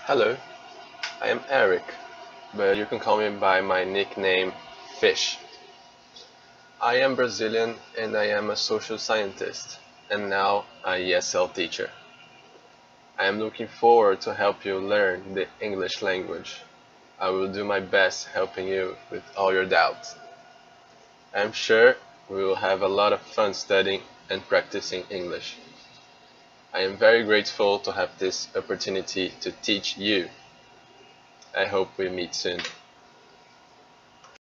Hello, I am Eric, but you can call me by my nickname Fish. I am Brazilian and I am a social scientist and now a ESL teacher. I am looking forward to help you learn the English language. I will do my best helping you with all your doubts. I am sure we will have a lot of fun studying and practicing English. I am very grateful to have this opportunity to teach you. I hope we meet soon.